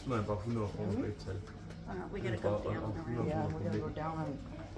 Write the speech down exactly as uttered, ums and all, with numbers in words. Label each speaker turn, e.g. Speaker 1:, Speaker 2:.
Speaker 1: Nein, einfach hundert Euro Drehzeit.
Speaker 2: Uh, we gotta go down around.
Speaker 3: Yeah, we gotta go down and